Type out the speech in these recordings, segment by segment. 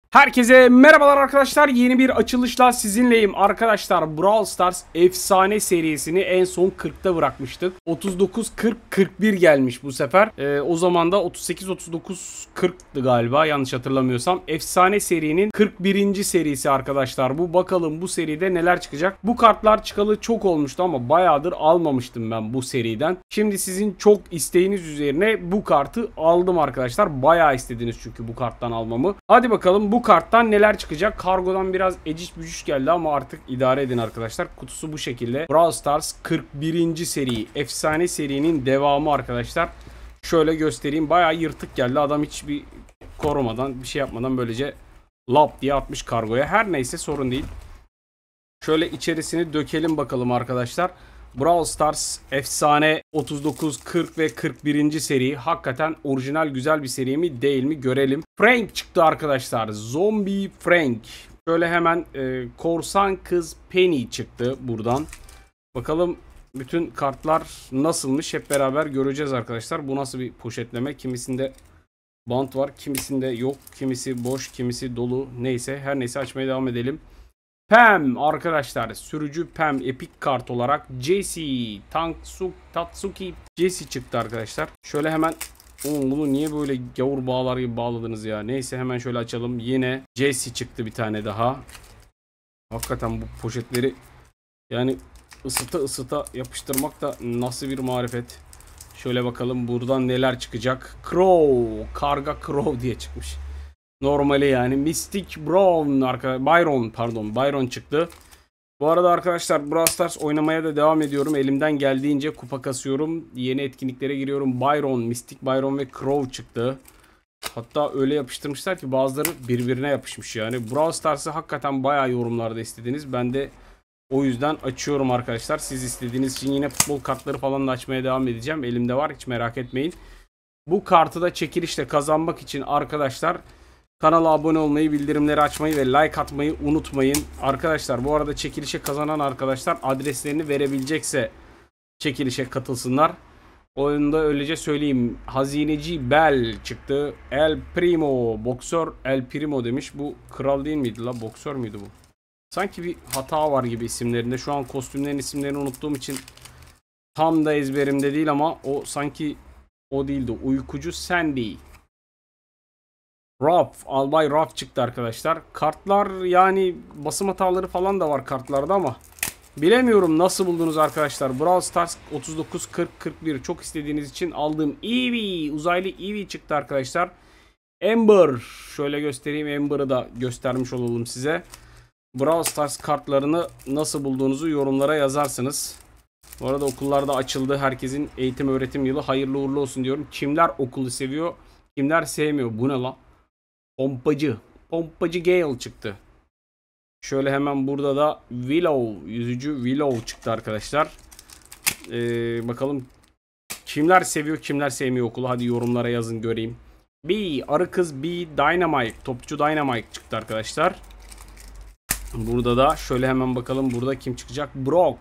Herkese merhabalar arkadaşlar. Yeni bir açılışla sizinleyim arkadaşlar. Brawl Stars efsane serisini en son 40'ta bırakmıştık. 39, 40, 41 gelmiş bu sefer. O zaman da 38, 39, 40'tı galiba yanlış hatırlamıyorsam. Efsane serinin 41. serisi arkadaşlar. Bu bakalım bu seride neler çıkacak. Bu kartlar çıkalı çok olmuştu ama bayağıdır almamıştım ben bu seriden. Şimdi sizin çok isteğiniz üzerine bu kartı aldım arkadaşlar. Bayağı istediniz çünkü bu karttan almamı. Hadi bakalım bu karttan neler çıkacak? Kargodan biraz eciş bücüş geldi ama artık idare edin arkadaşlar. Kutusu bu şekilde. Brawl Stars 41. seri. Efsane serinin devamı arkadaşlar. Şöyle göstereyim. Bayağı yırtık geldi. Adam hiçbir korumadan bir şey yapmadan böylece lap diye atmış kargoya. Her neyse sorun değil. Şöyle içerisini dökelim bakalım arkadaşlar. Brawl Stars efsane 39, 40 ve 41. seri. Hakikaten orijinal güzel bir seri mi değil mi görelim. Frank çıktı arkadaşlar. Zombie Frank. Şöyle hemen korsan kız Penny çıktı buradan. Bakalım bütün kartlar nasılmış hep beraber göreceğiz arkadaşlar. Bu nasıl bir poşetleme? Kimisinde bant var, kimisinde yok. Kimisi boş, kimisi dolu. Neyse her neyse açmaya devam edelim. Pam arkadaşlar, sürücü Pam epik kart olarak Jessie Tatsuki Jessie çıktı arkadaşlar. Şöyle hemen bunu niye böyle gavur bağlar gibi bağladınız ya. Neyse hemen şöyle açalım. Yine Jessie çıktı bir tane daha. Hakikaten bu poşetleri yani ısıta yapıştırmak da nasıl bir marifet. Şöyle bakalım buradan neler çıkacak. Crow, karga Crow diye çıkmış. Normali yani. Mystic Byron çıktı. Bu arada arkadaşlar Brawl Stars oynamaya da devam ediyorum. Elimden geldiğince kupa kasıyorum. Yeni etkinliklere giriyorum. Mystic Byron ve Crow çıktı. Hatta öyle yapıştırmışlar ki bazıları birbirine yapışmış yani. Brawl Stars'ı hakikaten bayağı yorumlarda istediniz. Ben de o yüzden açıyorum arkadaşlar. Siz istediğiniz için yine futbol kartları falan da açmaya devam edeceğim. Elimde var, hiç merak etmeyin. Bu kartı da çekilişle kazanmak için arkadaşlar kanala abone olmayı, bildirimleri açmayı ve like atmayı unutmayın. Arkadaşlar bu arada çekilişe kazanan arkadaşlar adreslerini verebilecekse çekilişe katılsınlar. Oyunda öylece söyleyeyim. Hazineci Bell çıktı. El Primo. Boksör El Primo demiş. Bu kral değil miydi la? Boksör müydü bu? Sanki bir hata var gibi isimlerinde. Şu an kostümlerin isimlerini unuttuğum için tam da ezberimde değil ama o sanki o değildi. Uykucu Sandy. Albay Ruff çıktı arkadaşlar. Kartlar yani basım hataları falan da var kartlarda ama bilemiyorum nasıl buldunuz arkadaşlar. Brawl Stars 39, 40, 41 çok istediğiniz için aldığım Eevee, uzaylı Eevee çıktı arkadaşlar. Ember, şöyle göstereyim, Ember'ı da göstermiş olalım size. Brawl Stars kartlarını nasıl bulduğunuzu yorumlara yazarsınız. Bu arada okullar da açıldı. Herkesin eğitim öğretim yılı hayırlı uğurlu olsun diyorum. Kimler okulu seviyor, kimler sevmiyor. Bu ne lan? Pompacı Gale çıktı. Şöyle hemen burada da yüzücü Willow çıktı arkadaşlar. Bakalım kimler seviyor kimler sevmiyor okulu. Hadi yorumlara yazın göreyim. Arı kız Dynamite. Topçu Dynamite çıktı arkadaşlar. Burada da şöyle hemen bakalım burada kim çıkacak.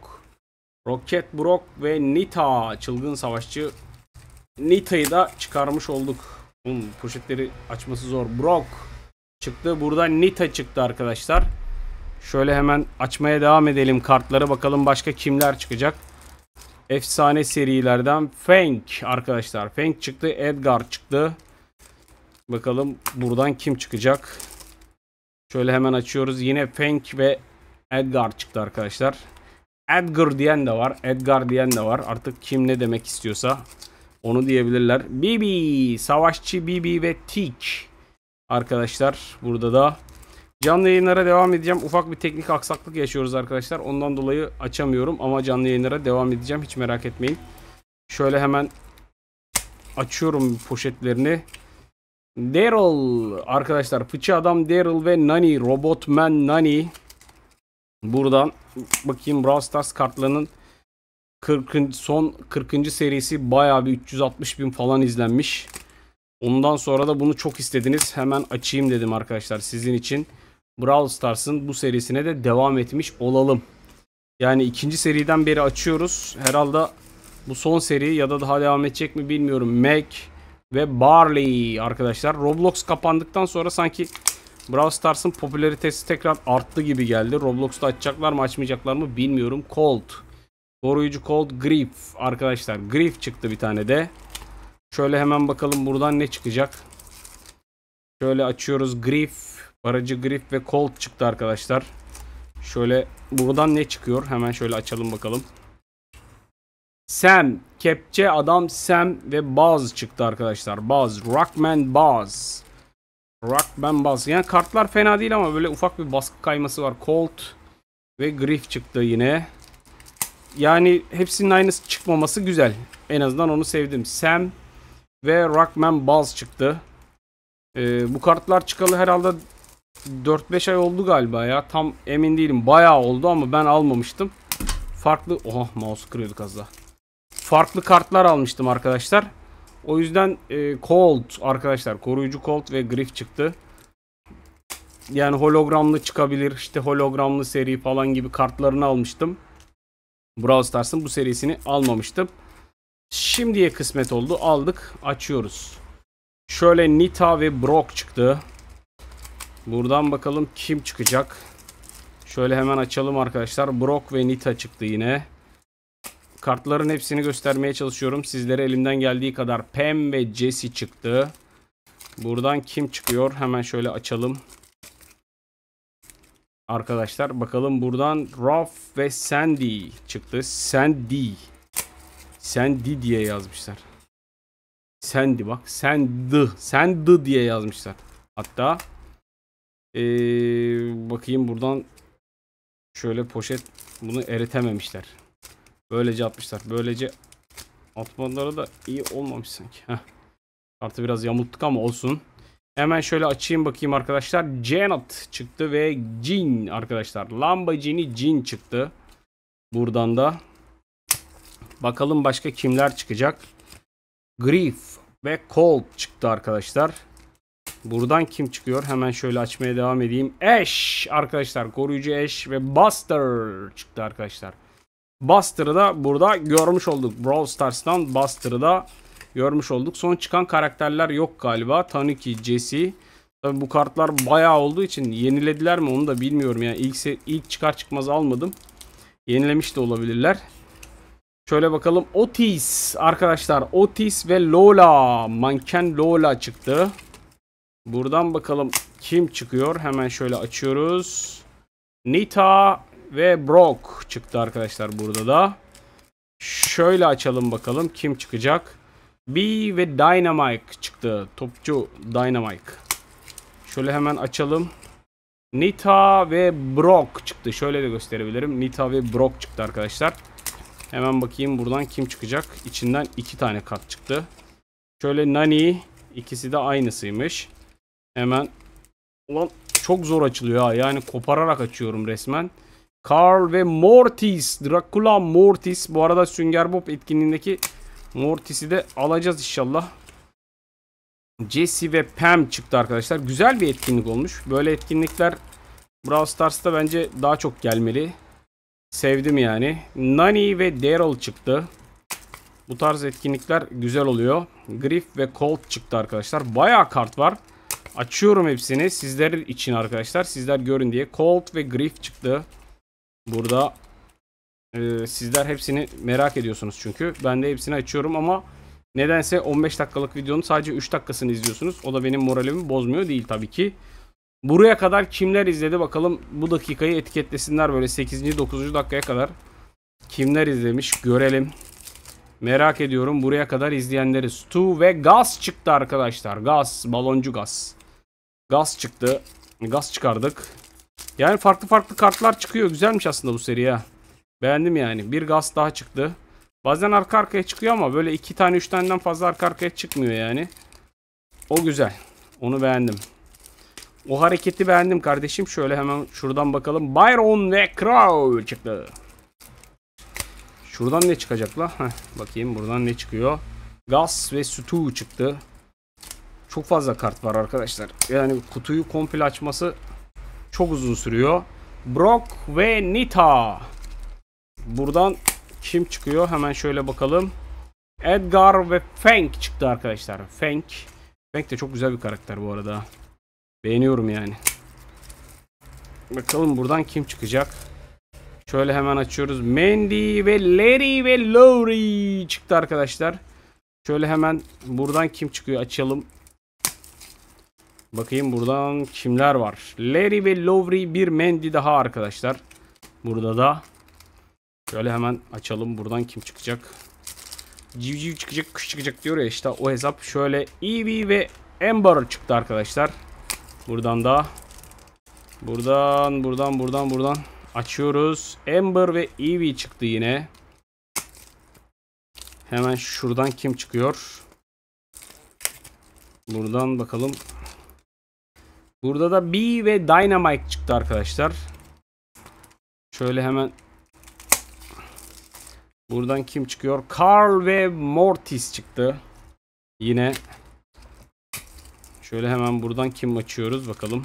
Rocket Brock ve Nita. Çılgın savaşçı. Nita'yı da çıkarmış olduk. Poşetleri açması zor. Brock çıktı. Burada Nita çıktı arkadaşlar. Şöyle hemen açmaya devam edelim kartları. Bakalım başka kimler çıkacak. Efsane serilerden Frank arkadaşlar. Frank çıktı. Edgar çıktı. Bakalım buradan kim çıkacak. Şöyle hemen açıyoruz. Yine Frank ve Edgar çıktı arkadaşlar. Edgar diyen de var. Edgar diyen de var. Artık kim ne demek istiyorsa onu diyebilirler. Bibi, savaşçı Bibi ve Tik arkadaşlar. Burada da canlı yayınlara devam edeceğim. Ufak bir teknik aksaklık yaşıyoruz arkadaşlar. Ondan dolayı açamıyorum ama canlı yayınlara devam edeceğim. Hiç merak etmeyin. Şöyle hemen açıyorum poşetlerini. Daryl arkadaşlar. Fıçı adam Daryl ve Nani. Robotman Nani. Buradan bakayım Brawl Stars kartlarının son 40. serisi bayağı bir 360.000 falan izlenmiş. Ondan sonra da bunu çok istediniz. Hemen açayım dedim arkadaşlar sizin için. Brawl Stars'ın bu serisine de devam etmiş olalım. Yani ikinci seriden beri açıyoruz. Herhalde bu son seri ya da daha devam edecek mi bilmiyorum. Mac ve Barley arkadaşlar. Roblox kapandıktan sonra sanki Brawl Stars'ın popülaritesi tekrar arttı gibi geldi. Roblox'ta açacaklar mı açmayacaklar mı bilmiyorum. Colt. Koruyucu Colt Griff. Arkadaşlar Griff çıktı bir tane de. Şöyle hemen bakalım buradan ne çıkacak. Şöyle açıyoruz. Griff. Baracı Griff ve Colt çıktı arkadaşlar. Şöyle buradan ne çıkıyor? Hemen şöyle açalım bakalım. Sam. Kepçe adam Sam ve Buzz çıktı arkadaşlar. Buzz. Rockman Buzz. Rockman Buzz. Yani kartlar fena değil ama böyle ufak bir baskı kayması var. Colt ve Griff çıktı yine. Yani hepsinin aynısı çıkmaması güzel. En azından onu sevdim. Sam ve Rockman Buzz çıktı. Bu kartlar çıkalı herhalde 4-5 ay oldu galiba ya. Tam emin değilim. Bayağı oldu ama ben almamıştım. Farklı... Oha, mouse kırıyorduk az daha. Farklı kartlar almıştım arkadaşlar. O yüzden Colt arkadaşlar. Koruyucu Colt ve Griff çıktı. Yani hologramlı çıkabilir. İşte hologramlı seri falan gibi kartlarını almıştım. Brawl Stars'ın bu serisini almamıştım. Şimdiye kısmet oldu. Aldık. Açıyoruz. Şöyle Nita ve Brock çıktı. Buradan bakalım kim çıkacak. Şöyle hemen açalım arkadaşlar. Brock ve Nita çıktı yine. Kartların hepsini göstermeye çalışıyorum. Sizlere elimden geldiği kadar. Pam ve Jessie çıktı. Buradan kim çıkıyor? Hemen şöyle açalım. Arkadaşlar bakalım buradan Ruff ve Sandy çıktı. Sandy. Sandy diye yazmışlar. Sandy bak. Sandy. Sandy diye yazmışlar. Hatta bakayım buradan şöyle poşet, bunu eritememişler. Böylece atmışlar. Böylece atmaları da iyi olmamış sanki. Heh. Kartı biraz yamulttuk ama olsun. Hemen şöyle açayım bakayım arkadaşlar. Janet çıktı ve Jean arkadaşlar. Lamborghini Jean çıktı. Buradan da. Bakalım başka kimler çıkacak. Griff ve Colt çıktı arkadaşlar. Buradan kim çıkıyor? Hemen şöyle açmaya devam edeyim. Ash arkadaşlar. Koruyucu Ash ve Buster çıktı arkadaşlar. Buster'ı da burada görmüş olduk. Brawl Stars'tan Buster'ı da görmüş olduk. Son çıkan karakterler yok galiba. Tanuki, Jessie. Tabii bu kartlar bayağı olduğu için yenilediler mi onu da bilmiyorum. Yani ilk çıkar çıkmaz almadım. Yenilemiş de olabilirler. Şöyle bakalım. Otis arkadaşlar. Otis ve Lola. Manken Lola çıktı. Buradan bakalım kim çıkıyor. Hemen şöyle açıyoruz. Nita ve Brock çıktı arkadaşlar burada da. Şöyle açalım bakalım kim çıkacak. B ve Dynamite çıktı. Topçu Dynamite. Şöyle hemen açalım. Nita ve Brock çıktı. Şöyle de gösterebilirim. Nita ve Brock çıktı arkadaşlar. Hemen bakayım buradan kim çıkacak. İçinden 2 tane kart çıktı. Şöyle Nani. İkisi de aynısıymış. Hemen. Ulan çok zor açılıyor ha. Yani kopararak açıyorum resmen. Carl ve Mortis. Dracula Mortis. Bu arada Sünger Bob etkinliğindeki Mortis'i de alacağız inşallah. Jessie ve Pam çıktı arkadaşlar. Güzel bir etkinlik olmuş. Böyle etkinlikler Brawl Stars'ta bence daha çok gelmeli. Sevdim yani. Nani ve Daryl çıktı. Bu tarz etkinlikler güzel oluyor. Griff ve Colt çıktı arkadaşlar. Bayağı kart var. Açıyorum hepsini sizler için arkadaşlar. Sizler görün diye. Colt ve Griff çıktı. Burada sizler hepsini merak ediyorsunuz çünkü. Ben de hepsini açıyorum ama nedense 15 dakikalık videonun sadece 3 dakikasını izliyorsunuz. O da benim moralimi bozmuyor değil tabii ki. Buraya kadar kimler izledi bakalım, bu dakikayı etiketlesinler böyle 8. 9. dakikaya kadar. Kimler izlemiş görelim. Merak ediyorum buraya kadar izleyenleri. Stu ve Gaz çıktı arkadaşlar. Gaz, baloncu Gaz. Gaz çıktı. Gaz çıkardık. Yani farklı farklı kartlar çıkıyor. Güzelmiş aslında bu seri ya. Beğendim yani. Bir Gaz daha çıktı. Bazen arka arkaya çıkıyor ama böyle 2 tane 3 taneden fazla arka arkaya çıkmıyor yani. O güzel. Onu beğendim. O hareketi beğendim kardeşim. Şöyle hemen şuradan bakalım. Byron ve Crow çıktı. Şuradan ne çıkacak la? Bakayım buradan ne çıkıyor. Gus ve Stu çıktı. Çok fazla kart var arkadaşlar. Yani kutuyu komple açması çok uzun sürüyor. Brock ve Nita. Buradan kim çıkıyor? Hemen şöyle bakalım. Edgar ve Frank çıktı arkadaşlar. Frank de çok güzel bir karakter bu arada. Beğeniyorum yani. Bakalım buradan kim çıkacak. Şöyle hemen açıyoruz. Mandy ve Larry ve Lowry çıktı arkadaşlar. Şöyle hemen buradan kim çıkıyor açalım. Bakayım buradan kimler var. Larry ve Lowry, bir Mandy daha arkadaşlar. Burada da. Şöyle hemen açalım. Buradan kim çıkacak. Civciv çıkacak, kuş çıkacak diyor ya işte o hesap. Şöyle Evie ve Amber çıktı arkadaşlar. Buradan da. Buradan açıyoruz. Amber ve Evie çıktı yine. Hemen şuradan kim çıkıyor? Buradan bakalım. Burada da Bee ve Dynamite çıktı arkadaşlar. Şöyle hemen buradan kim çıkıyor? Carl ve Mortis çıktı. Yine. Şöyle hemen buradan kim açıyoruz bakalım.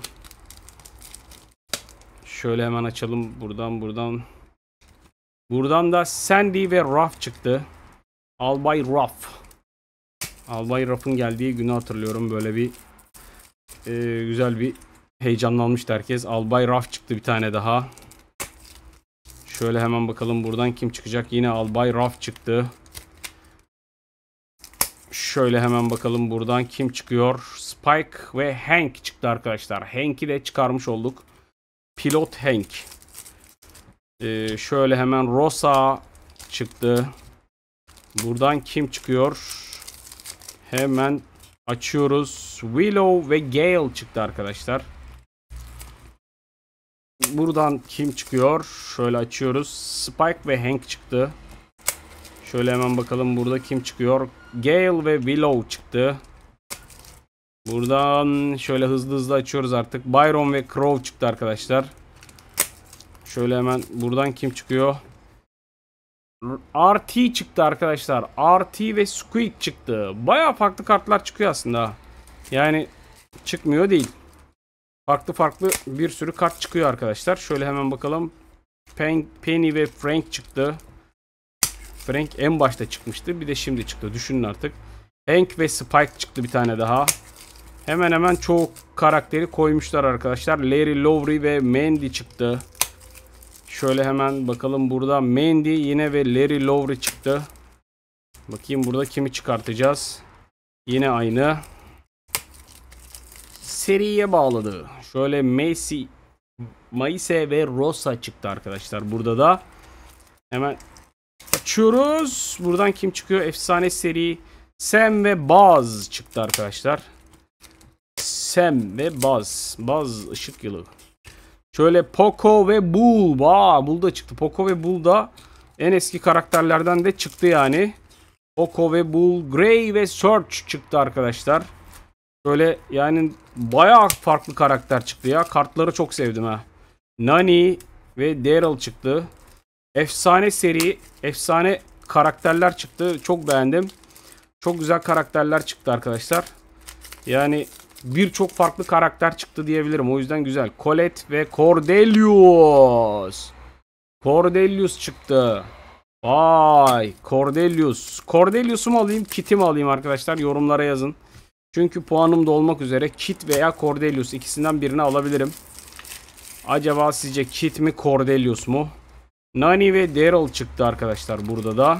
Şöyle hemen açalım buradan. Buradan da Sandy ve Ruff çıktı. Albay Ruff. Albay Ruff'ın geldiği günü hatırlıyorum. Böyle bir güzel bir heyecanlanmıştı herkes. Albay Ruff çıktı bir tane daha. Şöyle hemen bakalım buradan kim çıkacak. Yine Albay Ruff çıktı. Şöyle hemen bakalım buradan kim çıkıyor. Spike ve Hank çıktı arkadaşlar. Hank'i de çıkarmış olduk. Pilot Hank. Şöyle hemen Rosa çıktı. Buradan kim çıkıyor? Hemen açıyoruz. Willow ve Gale çıktı arkadaşlar. Buradan kim çıkıyor? Şöyle açıyoruz. Spike ve Hank çıktı. Şöyle hemen bakalım burada kim çıkıyor? Gale ve Willow çıktı. Buradan şöyle hızlı açıyoruz artık. Byron ve Crow çıktı arkadaşlar. Şöyle hemen buradan kim çıkıyor? RT çıktı arkadaşlar. RT ve Squeak çıktı. Baya farklı kartlar çıkıyor aslında. Yani çıkmıyor değil. Farklı bir sürü kart çıkıyor arkadaşlar. Şöyle hemen bakalım. Penny ve Frank çıktı. Frank en başta çıkmıştı. Bir de şimdi çıktı. Düşünün artık. Hank ve Spike çıktı bir tane daha. Hemen çoğu karakteri koymuşlar arkadaşlar. Larry, Lowry ve Mandy çıktı. Şöyle hemen bakalım burada Mandy yine ve Larry, Lowry çıktı. Bakayım burada kimi çıkartacağız. Yine aynı. Seriye bağladı. Şöyle Maise ve Rosa çıktı arkadaşlar. Burada da hemen açıyoruz. Buradan kim çıkıyor? Efsane seri Sam ve Buzz çıktı arkadaşlar. Sam ve Buzz. Buzz ışık yılı. Şöyle Poco ve Bull. Bull da çıktı. Poco ve Bull da en eski karakterlerden de çıktı yani. Poco ve Bull. Gray ve Search çıktı arkadaşlar. Böyle yani bayağı farklı karakter çıktı ya. Kartları çok sevdim ha. Nani ve Daryl çıktı. Efsane seri. Efsane karakterler çıktı. Çok beğendim. Çok güzel karakterler çıktı arkadaşlar. Yani birçok farklı karakter çıktı diyebilirim. O yüzden güzel. Colette ve Cordelius. Cordelius çıktı. Vay. Cordelius. Cordelius'u mu alayım? Kit'i mi alayım arkadaşlar? Yorumlara yazın. Çünkü puanım da olmak üzere. Kit veya Cordelius. İkisinden birini alabilirim. Acaba sizce Kit mi Cordelius mu? Nani ve Daryl çıktı arkadaşlar burada da.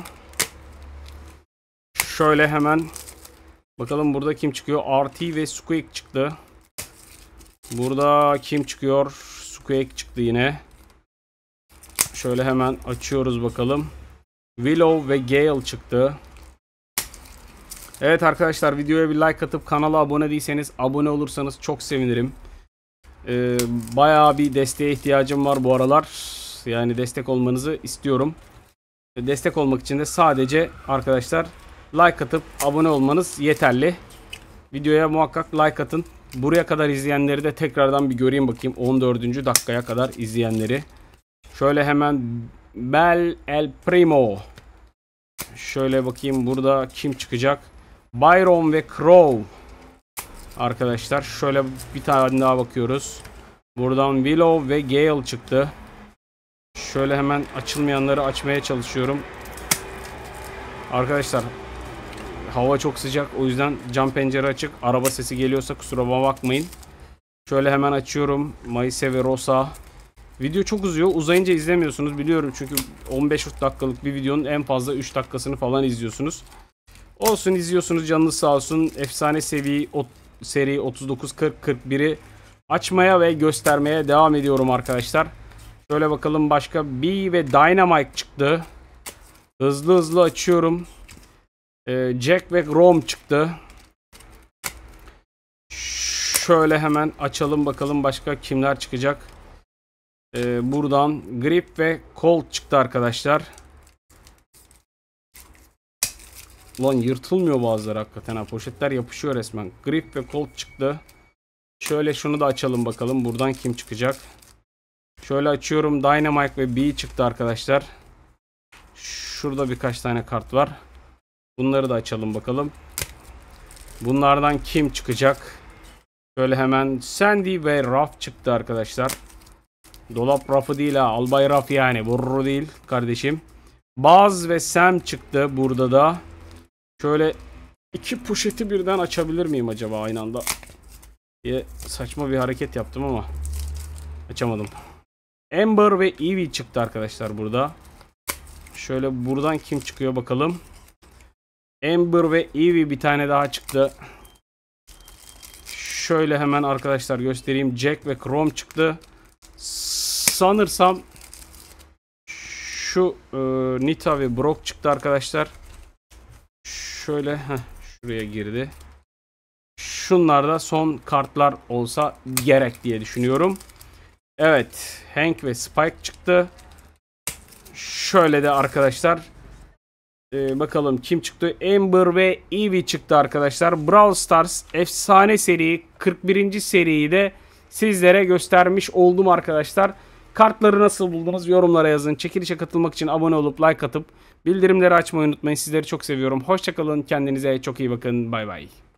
Şöyle hemen bakalım burada kim çıkıyor? RT ve Squeak çıktı. Burada kim çıkıyor? Squeak çıktı yine. Şöyle hemen açıyoruz bakalım. Willow ve Gale çıktı. Evet arkadaşlar, videoya bir like atıp kanala abone değilseniz abone olursanız çok sevinirim. Bayağı bir desteğe ihtiyacım var bu aralar. Yani destek olmanızı istiyorum. Destek olmak için de sadece arkadaşlar like atıp abone olmanız yeterli. Videoya muhakkak like atın. Buraya kadar izleyenleri de tekrardan bir göreyim bakayım. 14. dakikaya kadar izleyenleri. Şöyle hemen Bel El Primo. Şöyle bakayım burada kim çıkacak? Byron ve Crow. Arkadaşlar şöyle bir tane daha bakıyoruz. Buradan Willow ve Gale çıktı. Şöyle hemen açılmayanları açmaya çalışıyorum. Arkadaşlar hava çok sıcak, o yüzden cam pencere açık. Araba sesi geliyorsa kusura bakmayın. Şöyle hemen açıyorum. Maise ve Rosa. Video çok uzuyor. Uzayınca izlemiyorsunuz biliyorum çünkü 15 dakikalık bir videonun en fazla 3 dakikasını falan izliyorsunuz. Olsun, izliyorsunuz, canınız sağ olsun. Efsane seri 39-40-41'i açmaya ve göstermeye devam ediyorum arkadaşlar. Şöyle bakalım, başka B ve Dynamite çıktı. Hızlı hızlı açıyorum. Jack ve Grom çıktı. Şöyle hemen açalım bakalım başka kimler çıkacak. Buradan Grip ve Colt çıktı arkadaşlar. Ulan yırtılmıyor bazıları hakikaten ha. Poşetler yapışıyor resmen. Grip ve Colt çıktı. Şöyle şunu da açalım bakalım. Buradan kim çıkacak? Şöyle açıyorum. Dynamite ve B çıktı arkadaşlar. Şurada birkaç tane kart var. Bunları da açalım bakalım. Bunlardan kim çıkacak? Şöyle hemen Sandy ve Ruff çıktı arkadaşlar. Dolap rafı değil ha. Albay raf yani. Burru değil kardeşim. Buzz ve Sam çıktı burada da. Şöyle iki poşeti birden açabilir miyim acaba aynı anda? Diye saçma bir hareket yaptım ama açamadım. Amber ve Evie çıktı arkadaşlar burada. Şöyle buradan kim çıkıyor bakalım. Amber ve Evie bir tane daha çıktı. Şöyle hemen arkadaşlar göstereyim. Jack ve Chrome çıktı. Sanırsam şu Nita ve Brock çıktı arkadaşlar. Şöyle şuraya girdi. Şunlar da son kartlar olsa gerek diye düşünüyorum. Evet, Hank ve Spike çıktı. Şöyle de arkadaşlar bakalım kim çıktı. Amber ve Evie çıktı arkadaşlar. Brawl Stars efsane seri 41. seriyi de sizlere göstermiş oldum arkadaşlar. Kartları nasıl buldunuz? Yorumlara yazın. Çekilişe katılmak için abone olup like atıp bildirimleri açmayı unutmayın. Sizleri çok seviyorum. Hoşça kalın. Kendinize çok iyi bakın. Bay bay.